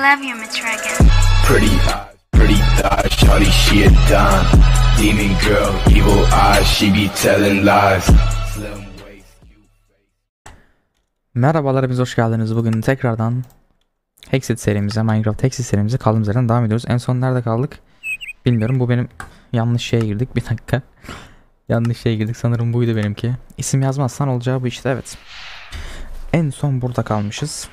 love you, Miss Reagan. Pretty thighs, shawty, she a dime. Demon girl, evil eyes, she be telling lies. Slim waist, Merhabalar, biz hoş geldiniz. Bugün tekrardan Hexit serimize, Minecraft Hexit serimize kaldığımız yerden devam ediyoruz. En son nerede kaldık bilmiyorum. Bu benim yanlış şeye girdik. Bir dakika. Yanlış şeye girdik. Sanırım buydu benimki. İsim yazmazsan olacağı bu işte, evet. En son burada kalmışız.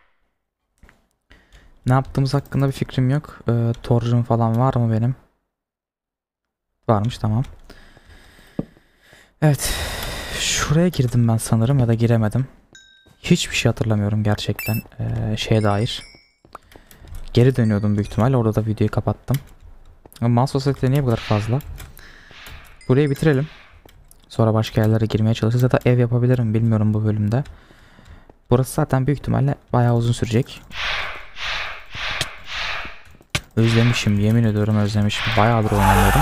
Ne yaptığımız hakkında bir fikrim yok. Torcum falan var mı benim? Varmış, tamam. Evet. Şuraya girdim ben sanırım ya da giremedim. Hiçbir şey hatırlamıyorum gerçekten şeye dair. Geri dönüyordum büyük ihtimal. Orada da videoyu kapattım. Ama sosyete niye bu kadar fazla? Burayı bitirelim. Sonra başka yerlere girmeye çalışırız ya da ev yapabilirim, bilmiyorum bu bölümde. Burası zaten büyük ihtimalle bayağı uzun sürecek. Özlemişim, yemin ediyorum özlemişim. Bayağıdır oynamıyorum.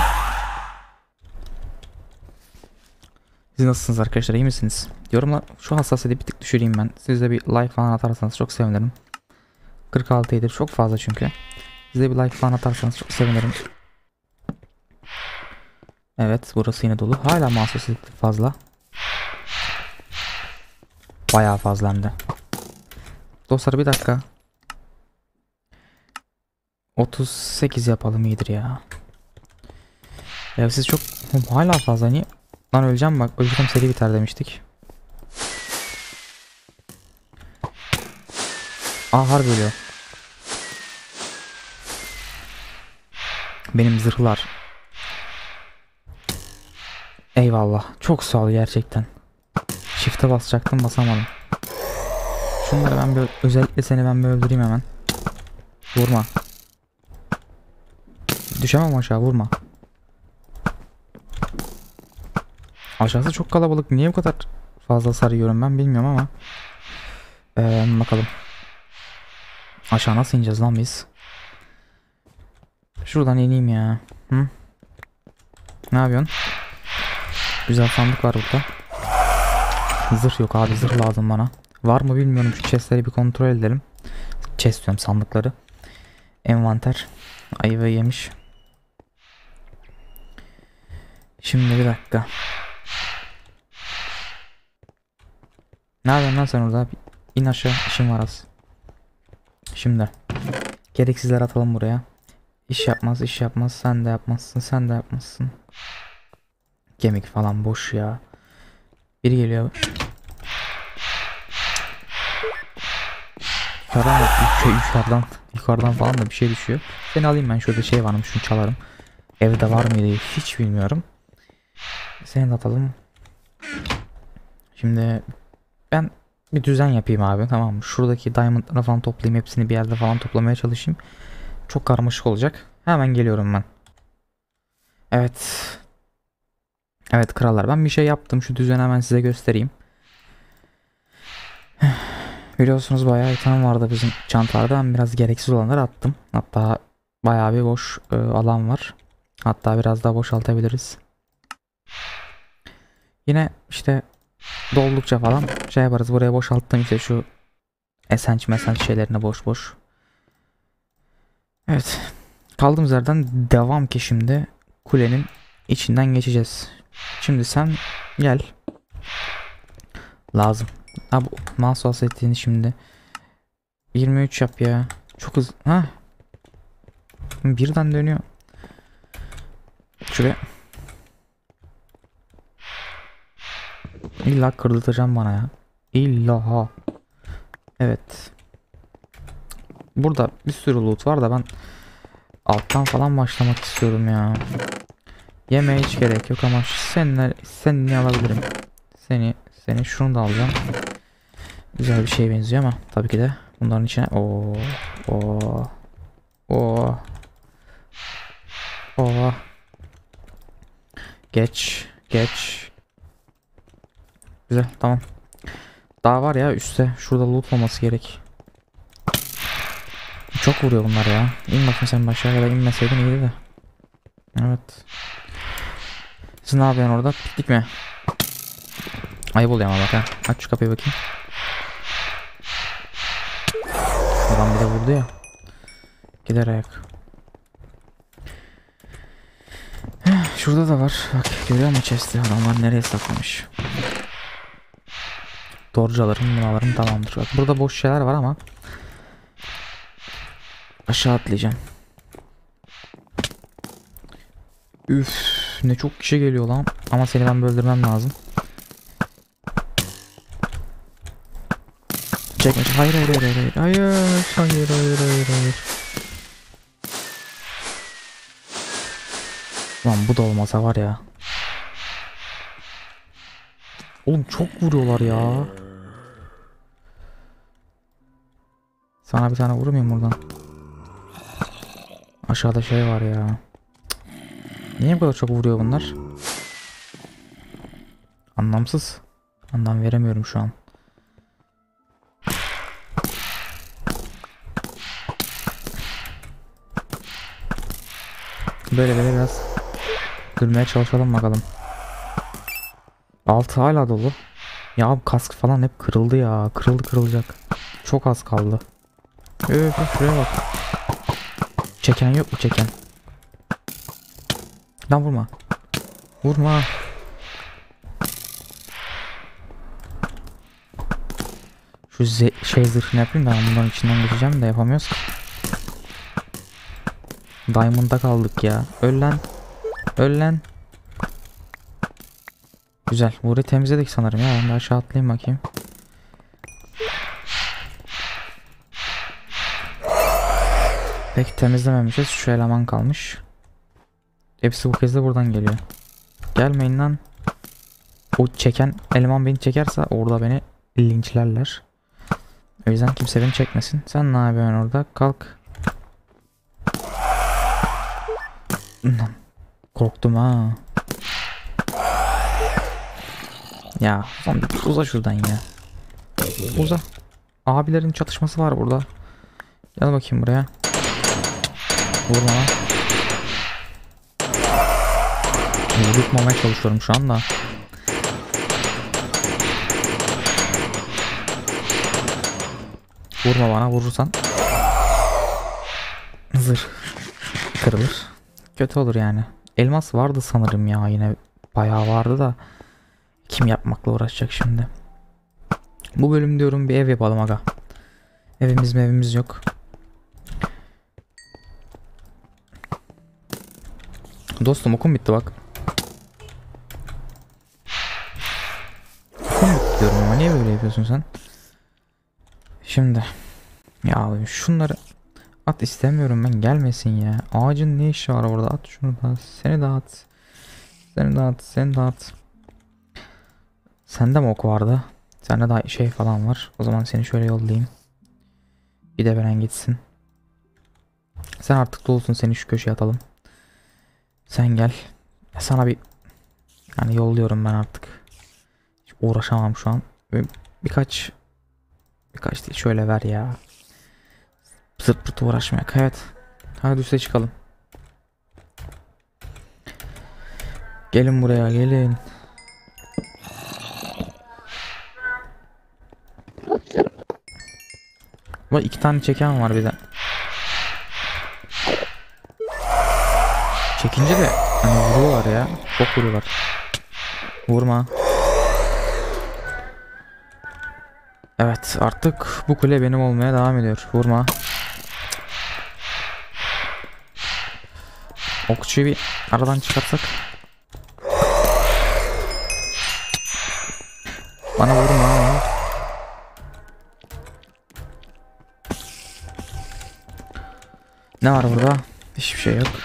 Siz nasılsınız arkadaşlar, iyi misiniz? Yorumlar, şu hassasiyeti bir tık düşüreyim ben. Siz de bir like falan atarsanız çok sevinirim. 46 iyidir, çok fazla çünkü. Siz de bir like falan atarsanız çok sevinirim. Evet, burası yine dolu. Hala hassasiyeti fazla. Bayağı fazla hem de. Dostlar bir dakika. 38 yapalım, iyidir ya. Ya siz çok hala fazla, niye? Lan öleceğim bak, ölürsem seri biter demiştik. Harbi ölüyor. Benim zırhlar. Eyvallah. Çok sağ ol gerçekten. Shift'e basacaktım, basamadım. Şunları ben bir, özellikle seni ben bir öldüreyim hemen. Vurma. Düşemem aşağı, vurma. Aşağısı çok kalabalık. Niye bu kadar fazla sarıyorum ben bilmiyorum ama. Bakalım. Aşağı nasıl ineceğiz lan biz? Şuradan ineyim ya. Hı? Ne yapıyorsun? Güzel sandık var burada. Zırh yok abi, zırh lazım bana. Var mı bilmiyorum, şu chestleri bir kontrol edelim. Chest diyorum, sandıkları. Envanter. Ayva yemiş. Şimdi bir dakika. Ne yapıyorsun lan sen orada? İn aşağı, işim var az. Şimdi gereksizler atalım buraya. İş yapmaz, iş yapmaz. Sen de yapmazsın, sen de yapmazsın. Kemik falan boş ya. Biri geliyor. Yukarıdan falan da bir şey düşüyor. Seni alayım ben, şurada şey varmış, şunu çalarım. Evde var mıydı hiç bilmiyorum. Seni de atalım. Şimdi ben bir düzen yapayım abi, tamam mı? Şuradaki diamondları falan toplayayım, hepsini bir yerde falan toplamaya çalışayım. Çok karmaşık olacak. Hemen geliyorum ben. Evet. Evet krallar, ben bir şey yaptım, şu düzeni hemen size göstereyim. Biliyorsunuz bayağı item vardı bizim çantalarda, ben biraz gereksiz olanları attım. Hatta bayağı bir boş alan var. Hatta biraz daha boşaltabiliriz. Yine işte doldukça falan şey yaparız. Buraya boşalttım işte şu esenç şeylerini boş boş. Evet. Kaldığımız yerden devam ki şimdi kulenin içinden geçeceğiz. Şimdi sen gel. Lazım. Abi mouse setini şimdi 23 yap ya. Çok hızlı. Ha. Birden dönüyor. Şuraya. İlla kırdırtacağım bana ya. İlla ha. Evet. Burada bir sürü loot var da ben alttan falan başlamak istiyorum ya. Yemeğe hiç gerek yok ama seni alabilirim. Seni şunu da alacağım. Güzel bir şeye benziyor ama tabii ki de bunların içine geç. Güzel, tamam. Daha var ya üstte, şurada loot olması gerek. Çok vuruyor bunlar ya. İn bakayım sen aşağıya, da inmeseydin iyiydi de. Evet. Siz ne yapıyorsun orada? Bittik mi? Ayıp oluyor ama bak ha. Aç şu kapıyı bakayım. Adam bir de vurdu ya. Gider ayak. Şurada da var. Bak görüyor musun chest'i? Adamlar nereye saklamış? Torcu alırım, bunu alırım, tamamdır. Bak burada boş şeyler var ama aşağı atlayacağım. Üf, ne çok kişi geliyor lan. Ama seni ben öldürmem lazım. Çekme. Hayır hayır hayır hayır. Hayır hayır hayır hayır hayır. Lan bu da olmasa var ya. Oğlum çok vuruyorlar ya. Sana bir tane vurur muyum buradan? Aşağıda şey var ya. Niye bu kadar çok vuruyor bunlar? Anlamsız. Anlam veremiyorum şu an. Böyle biraz gülmeye çalışalım bakalım. Altı hala dolu. Ya kask falan hep kırıldı ya. Kırılacak. Çok az kaldı. Evet şuraya bak. Çeken yok mu çeken? Lan vurma. Vurma. Şu şey zırhını yapayım da bunların içinden geçeceğim de yapamıyoruz ki. Diamond'da kaldık ya. Öl lan. Öl lan. Güzel. Burayı temizledik sanırım ya. Ben de aşağı atlayayım bakayım. Peki temizlememişiz. Şu eleman kalmış. Hepsi bu kez de buradan geliyor. Gelmeyin lan. O çeken eleman beni çekerse orada beni linçlerler. O yüzden kimse beni çekmesin. Sen ne yapıyorsun orada? Kalk. Korktum ha. Ya uza şuradan ya. Uza. Abilerin çatışması var burada. Gel bakayım buraya. Vurma lan. Vurutmamaya çalışıyorum şu anda. Vurma bana, vurursan zırh kırılır. Kötü olur yani. Elmas vardı sanırım ya, yine bayağı vardı da kim yapmakla uğraşacak şimdi. Bu bölüm diyorum bir ev yapalım aga. Evimiz yok. Dostum okum bitti bak. Okum bitti diyorum ama niye böyle yapıyorsun sen? Şimdi ya şunları at, istemiyorum ben, gelmesin ya. Ağacın ne işi var orada? At şunu da. Seni de at. Seni de at. Sende mi ok vardı? Sende daha şey falan var. O zaman seni şöyle yollayayım. Bir de veren gitsin. Sen artık dolusun, seni şu köşeye atalım. Sen gel. Sana bir yani yolluyorum ben artık. Hiç uğraşamam şu an. Birkaç değil şöyle ver ya. Zırt pırt uğraşmayak. Evet. Hadi üste çıkalım. Gelin buraya, gelin. Ama 2 tane çeken var bir de. Çekince de hani vuruyorlar ya. Çok vuruyorlar. Vurma. Evet, artık bu kule benim olmaya devam ediyor. Vurma. Okçuyu bir aradan çıkartsak. Bana vurma. Ne var burada? Hiçbir şey yok.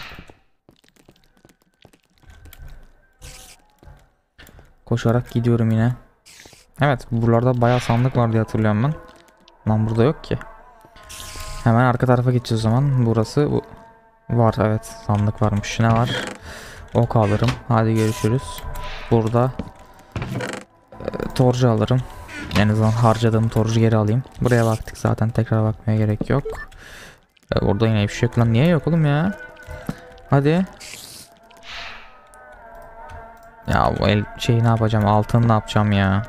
Koşarak gidiyorum yine. Evet, buralarda bayağı sandık var diye hatırlıyorum ben. Lan burada yok ki. Hemen arka tarafa geçeceğiz o zaman. Burası bu. Var, evet, sandık varmış. Ne var? Ok alırım. Hadi görüşürüz. Burada torcu alırım. En azından harcadığım torcu geri alayım. Buraya baktık zaten, tekrar bakmaya gerek yok. Orada yine bir şey yok lan. Niye yok oğlum ya? Hadi. Ya bu el şeyi ne yapacağım? Altını ne yapacağım ya?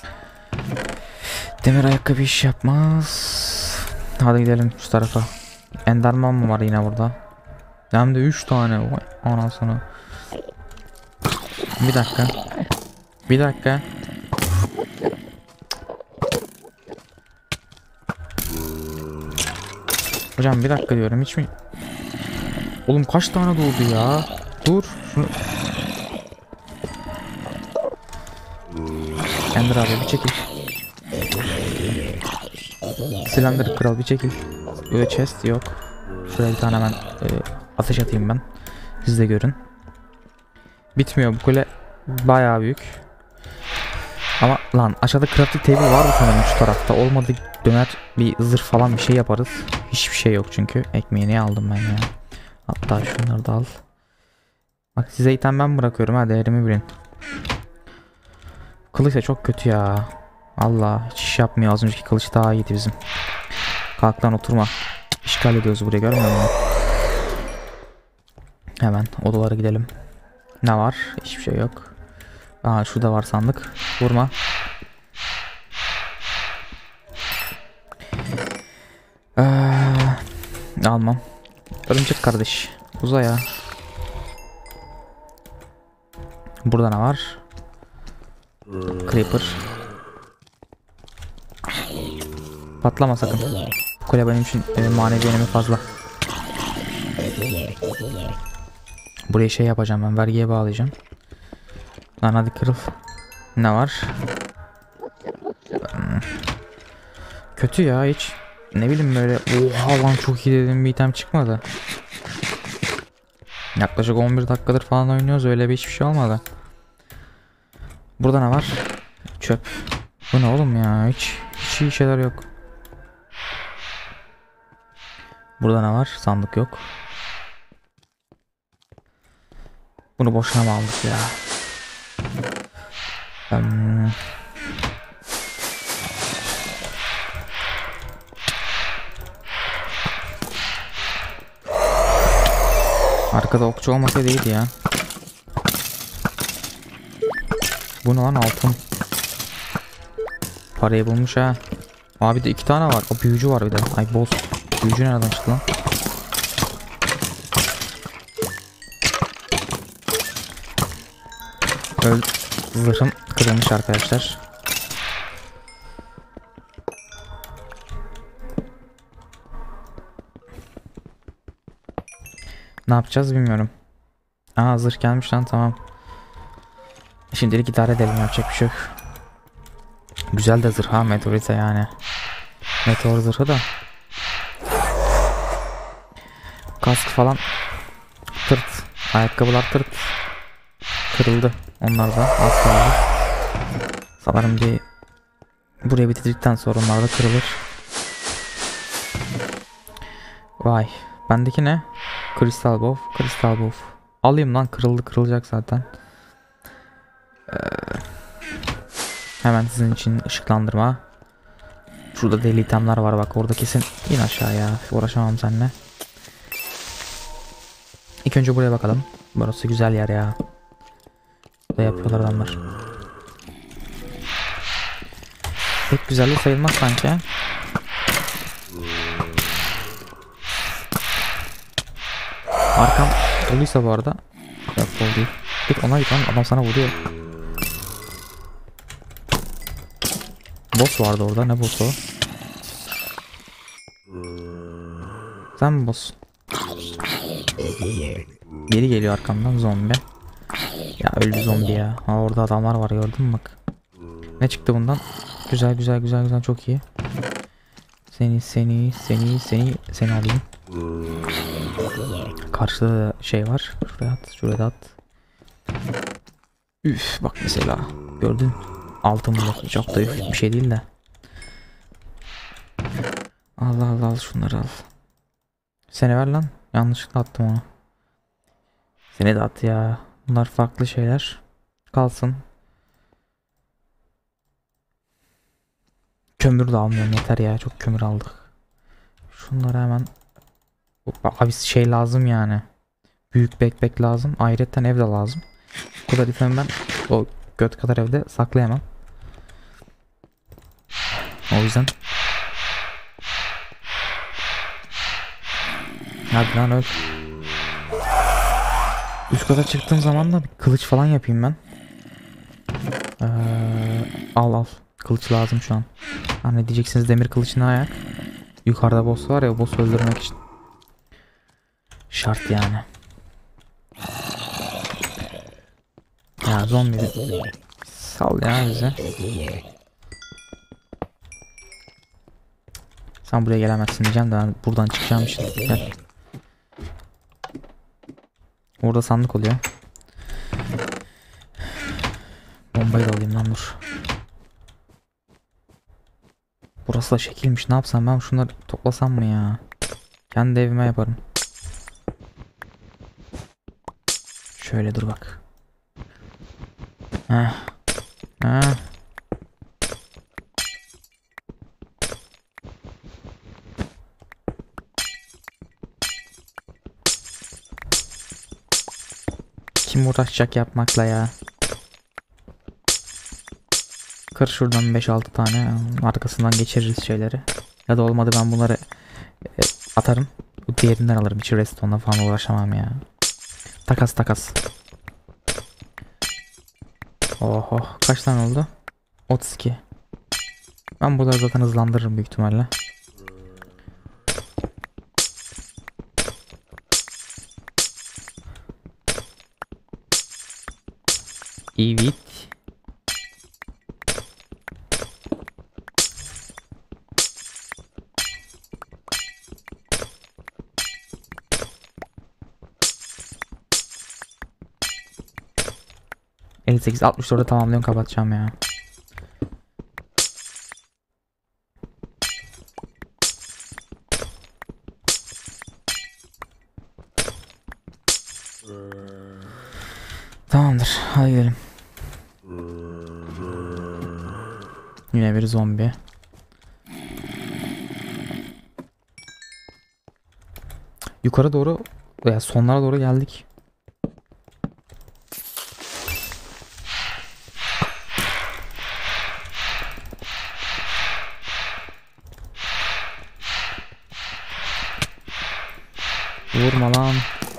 Demir ayakkabı iş yapmaz. Hadi gidelim şu tarafa. Enderman mı var yine burada? Hem de 3 tane. Vay anasını. Bir dakika. Bir dakika. Hocam bir dakika diyorum, hiç mi? Oğlum kaç tane doğdu ya? Dur. Şunu... Ender abi bir çekil. Slender kral bir çekil. Böyle chest yok. Şuraya bir tane hemen ateş atayım ben. Siz de görün. Bitmiyor bu kule, bayağı büyük. Ama lan aşağıda crafting table vardı sanırım şu tarafta. Olmadı döner bir zırh falan bir şey yaparız. Hiçbir şey yok çünkü. Ekmeğini aldım ben ya. Hatta şunları da al. Bak size item ben bırakıyorum ha, değerimi bilin. Kılıç da çok kötü ya. Allah hiç iş yapmıyor, az önceki kılıç daha iyiydi bizim. Kalk lan oturma. İşgal ediyoruz buraya, görmüyor musun? Hemen odalara gidelim. Ne var? Hiçbir şey yok. Aa şurada var sandık. Vurma. Almam. Örümcek kardeş. Uza ya. Burada ne var? Creeper. Patlama sakın. Bu kule benim için manevi önemi fazla. Buraya şey yapacağım ben. Vergiye bağlayacağım. Lan hadi kırıl. Ne var? Kötü ya hiç. Ne bileyim böyle. Oha lan çok iyi dedim, bir item çıkmadı. Yaklaşık 11 dakikadır falan oynuyoruz, öyle bir hiçbir şey olmadı. Burada ne var? Çöp. Bu ne oğlum ya, hiç iyi şeyler yok. Burada ne var? Sandık yok. Bunu boşuna mı aldık ya? Arkada okçu olmasaydı iyiydi ya. Bu ne lan, altın. Parayı bulmuş ha. Abi de 2 tane var. O büyücü var bir de. Ay boss. Büyücü nereden çıktı lan? Zırhım kırılmış arkadaşlar. Ne yapacağız bilmiyorum. Aa zırh gelmiş lan, tamam. Şimdilik idare edelim, yapacak bir şey yok. Güzel de zırh ha, meteorite yani. Meteor zırhı da. Kask falan tırt. Ayakkabılar tırt. Kırıldı. Onlar da az kaldı. Sanırım bir buraya bitirdikten sonra onlar da kırılır. Vay. Bendeki ne? Kristal bow. Kristal bow. Alayım lan, kırılacak zaten. Hemen sizin için ışıklandırma. Şurada deli itemler var bak, orada kesin. İn aşağıya, uğraşamam seninle. İlk önce buraya bakalım. Burası güzel yer ya. Burada yapıyorlar adamlar. Pek güzellik sayılmaz sanki. Arkam doluysa bu arada. Yok dolu değil. Git ona git lan, adam sana vuruyor. Boss vardı orada, ne boss o? Sen mi boss? Biri geliyor arkamdan, zombi. Ya öldü zombi ya. Ha, orada adamlar var, gördün mü bak. Ne çıktı bundan? Güzel güzel güzel güzel, çok iyi. Seni alayım. Karşıda da şey var. Şuraya at. Üf bak mesela. Gördün. Altın blok. Çok da bir şey değil de. Al şunları al. Seni ver lan. Yanlışlıkla attım onu. Seni de at ya. Bunlar farklı şeyler. Kalsın. Kömür de almıyorum, yeter ya. Çok kömür aldık. Şunları hemen. Abi şey lazım yani. Büyük backpack lazım. Ayrıca ev de lazım. Bu kadar ifemi ben o göt kadar evde saklayamam. O yüzden Hadi lan öl. Üst kata çıktığım zaman da bir kılıç falan yapayım ben. Al. Kılıç lazım şu an. Hani diyeceksiniz, demir kılıç ne ayak? Yukarıda boss var ya, boss öldürmek için. Şart yani. Ya zombi sal ya bize. Sen buraya gelemezsin diyeceğim de ben buradan çıkacağım için. Gel. Orada sandık oluyor. Bombayı da alayım lan, dur. Burası da şekilmiş. Ne yapsam ben, şunları toplasam mı ya? Kendi evime yaparım. Şöyle dur bak. Heh. Heh. Kim uğraşacak yapmakla ya? Kır şuradan 5-6 tane, arkasından geçiririz şeyleri. Ya da olmadı ben bunları atarım. Bu diğerinden alırım. Hiç redstone'la falan uğraşamam ya. Takas. Oho, kaç tane oldu? 32. Ben bunları zaten hızlandırırım büyük ihtimalle. Evet. ...58 64'e tamamlıyorum, kapatacağım ya. Tamamdır, hadi gidelim. Yine bir zombi. Yukarı doğru veya sonlara doğru geldik. Vurma lan.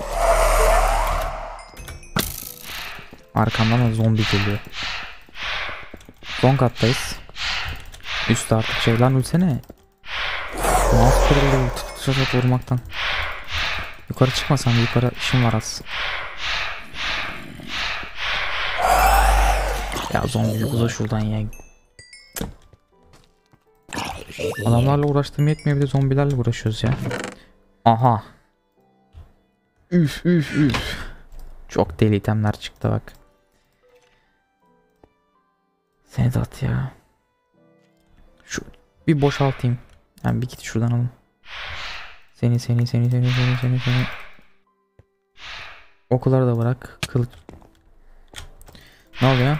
Arkamdan da zombi geliyor. Son kattayız. Üstte artık şey lan, ölsene. Mouse kırıldı tutuşacak vurmaktan. Yukarı çıkmasam, yukarı işim var az. Ya zombi uza şuradan ya. Adamlarla uğraştığım yetmiyor, bir de zombilerle uğraşıyoruz ya. Aha. Üf. Çok deli itemler çıktı bak. Seni de at ya. Şu bir boşaltayım. Yani bir git şuradan alın. Seni. Okuları da bırak. Kılıç. Ne oluyor?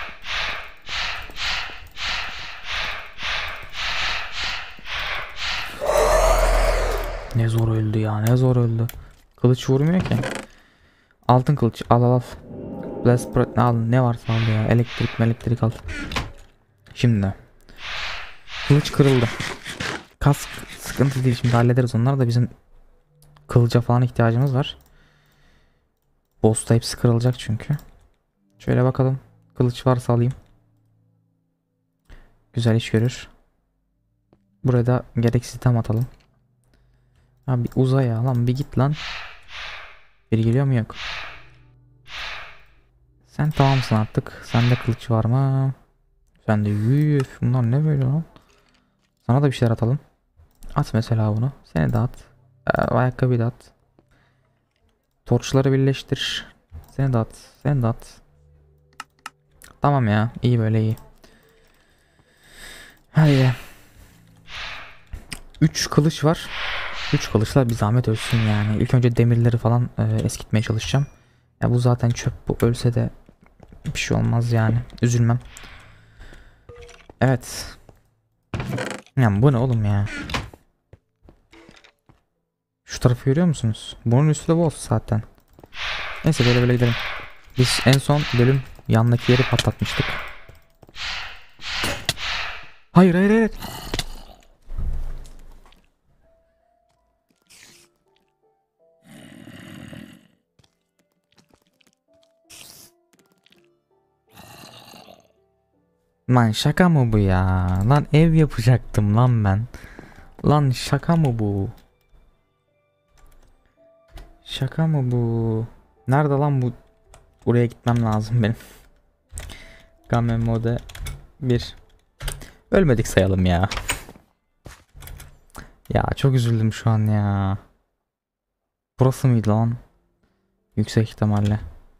Ne zor öldü ya, ne zor öldü. Kılıç vurmuyor ki. Altın kılıç al. Blast al, ne varsa al ya. Elektrik al. Şimdi. Kılıç kırıldı. Kask sıkıntı değil, şimdi hallederiz onlar da, bizim kılıca falan ihtiyacımız var. Boss'ta hepsi kırılacak çünkü. Şöyle bakalım. Kılıç varsa alayım. Güzel iş görür. Buraya da gereksiz item atalım. Ha bir uza ya lan, bir git lan. Biri geliyor mu, yok. Sen tamamsın artık. Sende kılıç var mı? Sende yüf. Bunlar ne böyle lan? Sana da bir şeyler atalım. At mesela bunu. Seni de at. Ayakkabıyı da at. Torçları birleştir. Seni de at. Tamam ya. İyi böyle, iyi. Hadi. 3 kılıç var. 3 kılıçla bir zahmet ölsün yani. İlk önce demirleri falan eskitmeye çalışacağım. Ya bu zaten çöp, bu ölse de bir şey olmaz yani. Üzülmem. Evet. Yani bu ne oğlum ya? Şu tarafı görüyor musunuz? Bunun üstü de boss zaten. Neyse, böyle gidelim. Biz en son bölüm yandaki yeri patlatmıştık. Hayır. Lan şaka mı bu ya? Lan ev yapacaktım lan ben. Lan şaka mı bu? Şaka mı bu? Nerede lan bu? Buraya gitmem lazım benim. Game mode 1. Ölmedik sayalım ya. Ya çok üzüldüm şu an ya. Burası mıydı lan? Yüksek ihtimalle.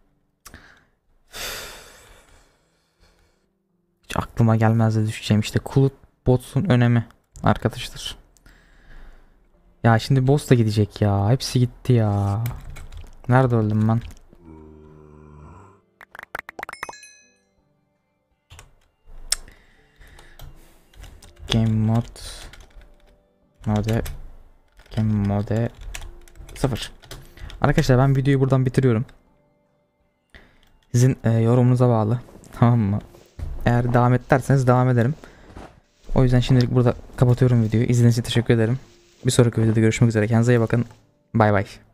Hiç aklıma gelmezdi düşeceğim işte. Kulut boss'un önemi arkadaşlar. Ya şimdi boss da gidecek ya. Hepsi gitti ya. Nerede öldüm ben? Game mode 0. Arkadaşlar ben videoyu buradan bitiriyorum. Sizin yorumunuza bağlı. Tamam mı? Eğer devam et derseniz devam ederim. O yüzden şimdilik burada kapatıyorum videoyu. İzlediğiniz için teşekkür ederim. Bir sonraki videoda görüşmek üzere. Kendinize iyi bakın. Bay bay.